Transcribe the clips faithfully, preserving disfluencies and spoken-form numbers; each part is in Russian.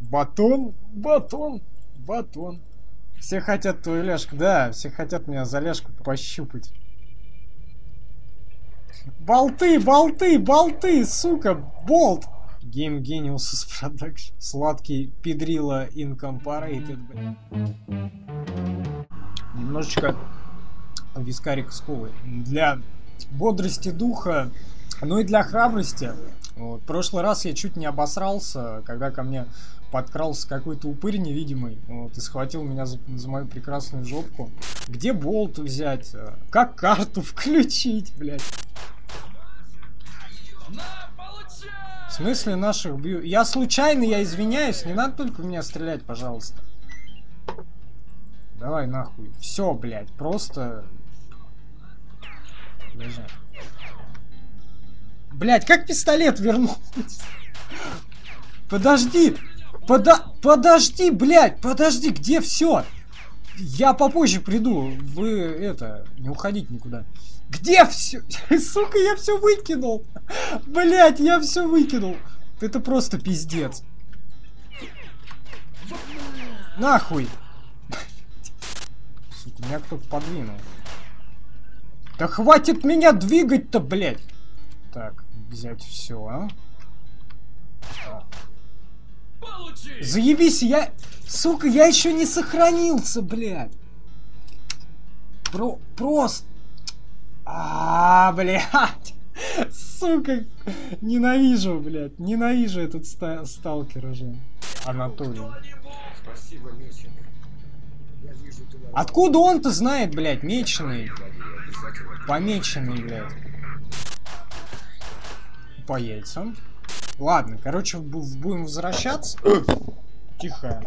Батон, батон, батон. Все хотят твою ляжку. Да, все хотят меня за ляжку пощупать. Болты, болты, болты, сука, болт. Game Genius Production. Сладкий педрила Incorporated. Немножечко вискарик с колой. Для бодрости духа, ну и для храбрости. Вот. В прошлый раз я чуть не обосрался, когда ко мне подкрался какой-то упырь невидимый, вот, и схватил меня за, за мою прекрасную жопку. Где болт взять? Как карту включить, блядь? В смысле наших бью? Я случайно, я извиняюсь, не надо только в меня стрелять, пожалуйста. Давай нахуй. Все, блядь, просто... Подожди. Блядь, как пистолет вернуть? Подожди! Пода... Подожди, блядь! Подожди, где все? Я попозже приду. Вы, это, не уходите никуда. Где все? Сука, я все выкинул. Блядь, я все выкинул. Это просто пиздец. Нахуй. Сука, меня кто-то подвинул. Да хватит меня двигать-то, блядь. Так, взять все, а? Заебись, я... Сука, я еще не сохранился, блядь. Про... Просто... А, блядь. Сука. Ненавижу, блядь. Ненавижу этот ста... сталкер уже. Анатолий. Спасибо, Меченый. Я вижу, ты... Откуда он-то знает, блядь, меченый? Помеченный, блядь. По яйцам. Ладно, короче, будем возвращаться. Тихо.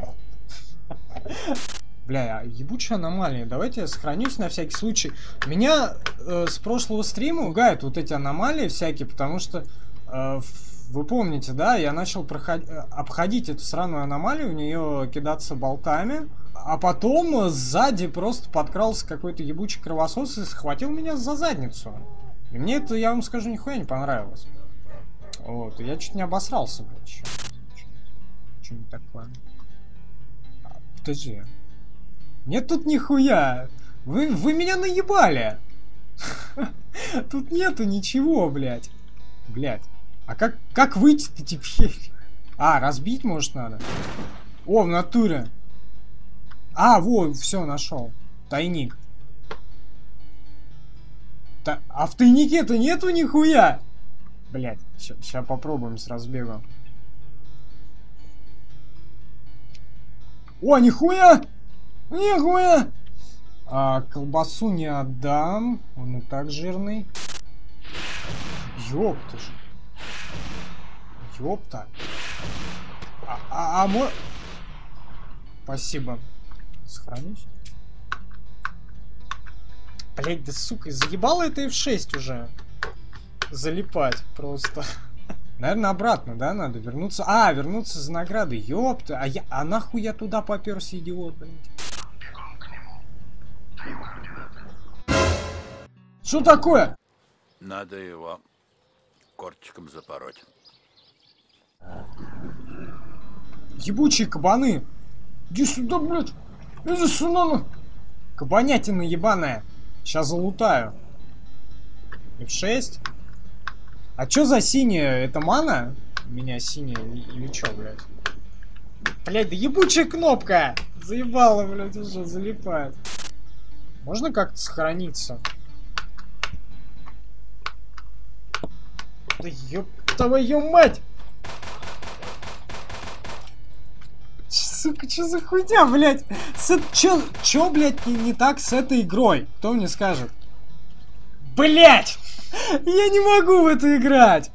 Бля, ебучая аномалия. Давайте я сохранюсь на всякий случай. Меня э, с прошлого стрима пугают вот эти аномалии всякие, потому что э, вы помните, да, я начал проход... обходить эту сраную аномалию, в нее кидаться болтами, а потом сзади просто подкрался какой-то ебучий кровосос и схватил меня за задницу. И мне это, я вам скажу, нихуя не понравилось. Вот, и я чуть не обосрался, блядь. Что-нибудь такое. А, подожди. Нет тут нихуя. Вы, вы меня наебали. Тут нету ничего, блядь. Блядь. А как, как выйти-то теперь? А, разбить, может, надо? О, в натуре. А, вот, все, нашел. Тайник. Та... А в тайнике-то нету нихуя. Блять, сейчас попробуем с разбегом. О, нихуя! Нихуя! А, колбасу не отдам. Он и так жирный. Ёпта ж. Ёпта. А, а, а мо... Спасибо. Сохранюсь. Блять, да сука, заебало это эф шесть уже. Залипать просто. Наверное, обратно, да, надо вернуться. А, вернуться за наградой. Ёпта. А, я... а нахуй я туда попёрся, идиот, блядь. Что такое? Надо его кортиком запороть. Ебучие кабаны. Иди сюда, блядь. Иди сюда. Кабанятина ебаная. Сейчас залутаю. эф шесть. А чё за синяя? Это мана? У меня синяя или чё, блядь? Блядь, да ебучая кнопка! Заебала, блядь, уже залипает. Можно как-то сохраниться? Да ёб твою мать! Сука, чё за хуйня, блядь? С... Чё, чё, блядь, не, не так с этой игрой? Кто мне скажет? Блядь! Я не могу в это играть!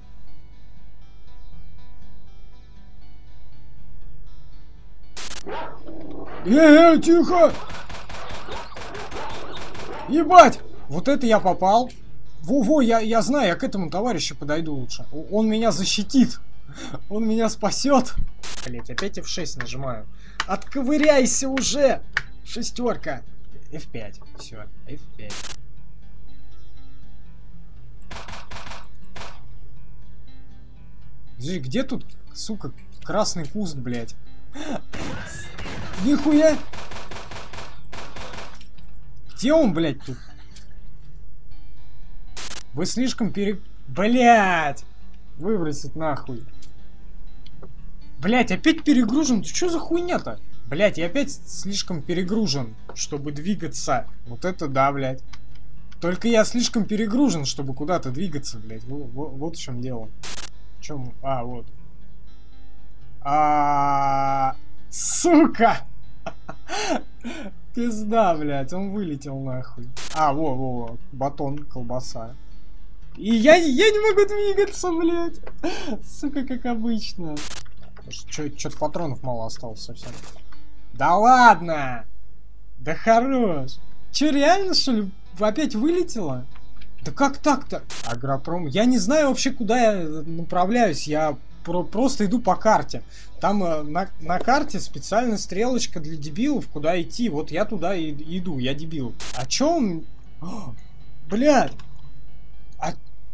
Эй, эй, тихо! Ебать! Вот это я попал. Во-во, я, я знаю, я к этому товарищу подойду лучше. Он меня защитит. Он меня спасет. Блять, опять эф шесть нажимаю. Отковыряйся уже! Шестерка. эф пять. Все, эф пять. Где тут, сука, красный куст, блядь. Нихуя! Где он, блядь, тут? Вы слишком пере... Блядь! Выбросить нахуй. Блядь, опять перегружен? Ты что за хуйня-то? Блядь, я опять слишком перегружен, чтобы двигаться. Вот это да, блядь. Только я слишком перегружен, чтобы куда-то двигаться, блядь. Вот, вот, вот в чем дело. В чем... А, вот. А, сука! Пизда, блядь, он вылетел нахуй. А, во, во, во, батон, колбаса. И я, я не могу двигаться, блядь. Сука, как обычно. Что-то патронов мало осталось совсем. Да ладно! Да хорош! Че, реально, что ли, опять вылетело? Да как так-то? Агропром. Я не знаю вообще, куда я направляюсь. Я про просто иду по карте. Там э, на, на карте специальная стрелочка для дебилов, куда идти. Вот я туда и иду, я дебил. А чё он... О, блядь! А...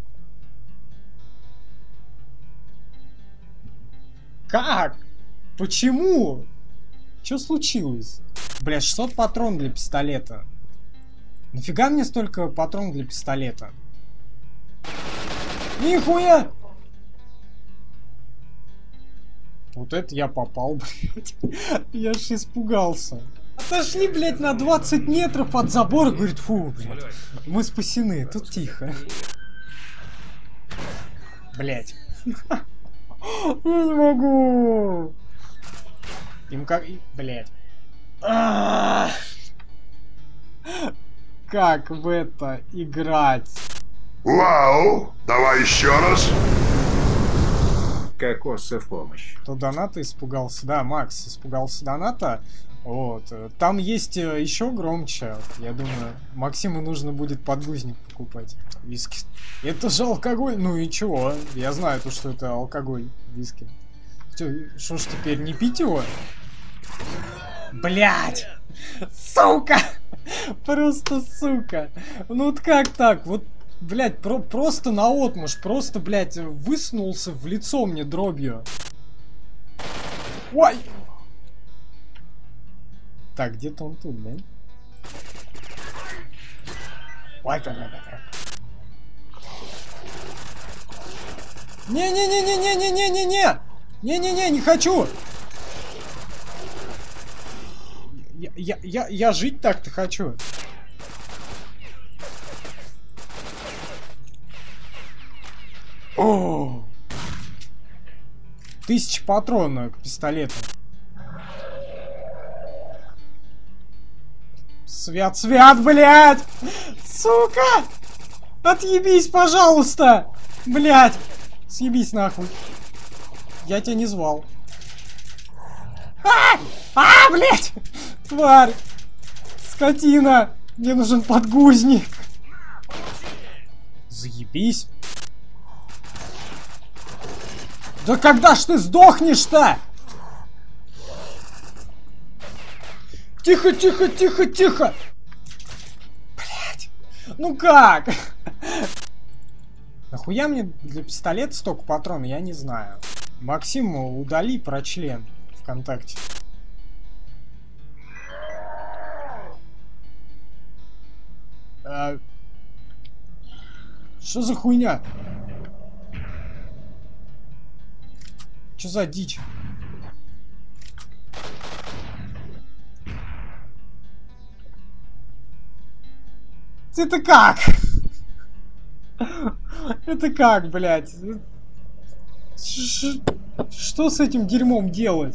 Как? Почему? Что случилось? Бля, шестьсот патрон для пистолета. Нафига мне столько патрон для пистолета? Нихуя! Вот это я попал, блядь. Я ж испугался. Отошли, блядь, на двадцать метров от забора. Говорит, фу, блядь. Мы спасены, тут тихо. Блядь. Я не могу. Им как... Блядь. Как в это играть? Вау! Давай еще раз. Кокоса в помощь. То доната испугался. Да, Макс испугался доната. Вот. Там есть еще громче. Я думаю, Максиму нужно будет подгузник покупать. Виски. Это же алкоголь. Ну и чего? Я знаю то, что это алкоголь. Виски. Что ж теперь, не пить его? Блять! Сука! Просто сука! Ну вот как так? Вот, блять, про просто наотмашь. Просто, блять, высунулся в лицо мне дробью. Ой! Так, где-то он тут, да? Ой, как Не-не-не-не-не-не-не-не-не! Не-не-не, не хочу! Я, я, я, я жить так-то хочу. О! Тысяча патронов к пистолету. Свят-свят, блядь! Сука! Отъебись, пожалуйста! Блядь! Съебись нахуй. Я тебя не звал. А! А, блядь! Тварь! Скотина! Мне нужен подгузник! Заебись! Да когда ж ты сдохнешь-то? Тихо, тихо, тихо, тихо! Блядь! Ну как? Нахуя мне для пистолета столько патронов, я не знаю. Максим, удали про член ВКонтакте. А... Что за хуйня? Что за дичь? Это как? Это как, блядь? Ш- что с этим дерьмом делать?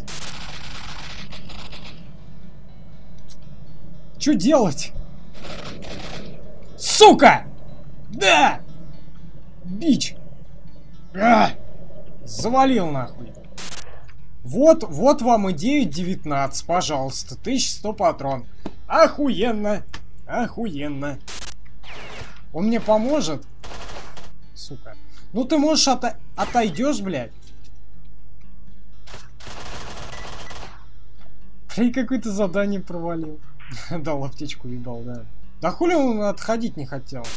Что делать? Сука! Да! Бич! А! Завалил нахуй. Вот, вот вам и девять девятнадцать, пожалуйста. тысяча сто патрон. Охуенно! Охуенно! Он мне поможет? Сука. Ну ты можешь ото отойдешь, блядь. Блин, какое-то задание провалил. Дал аптечку, ебал, да. Да хули он отходить не хотел?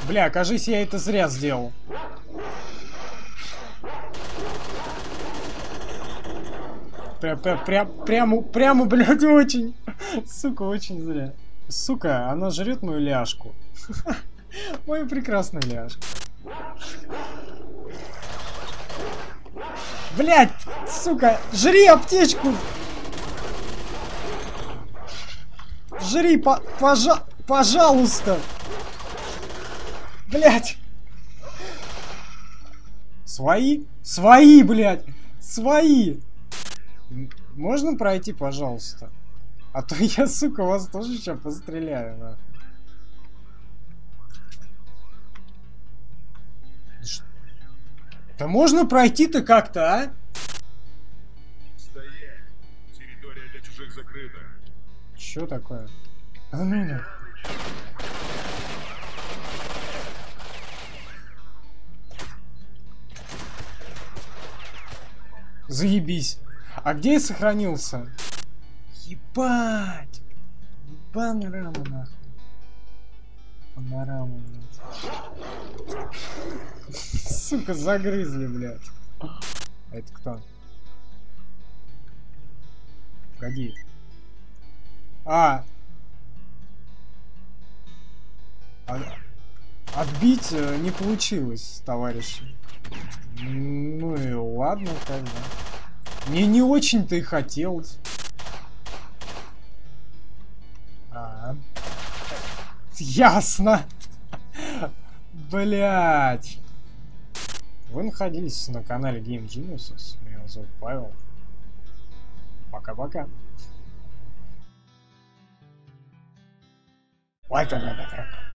Бля, кажись, я это зря сделал. Прям, прям, прям, прямо, прямо, блядь, очень. Сука, очень зря. Сука, она жрет мою ляжку. Мою прекрасную ляжку. Блядь, сука, жри аптечку. Жри, по пожа пожалуйста. Блядь. Свои? Свои, блядь. Свои. Можно пройти, пожалуйста? А то я, сука, вас тоже сейчас постреляю, нахуй. Да можно пройти-то как-то, а? Стоять! Территория для чужих закрыта. Чё такое? А ну нахуй. Заебись. А где я сохранился? Ебать! Панорама, нахуй. Панорама, блядь. Сука, загрызли, блядь. А это кто? Погоди. А! а отбить не получилось, товарищи. Ну и ладно, тогда. Мне не очень-то и хотелось. А, ясно. Блять. Вы находились на канале Game Geniuses. Меня зовут Павел. Пока-пока. Лайк,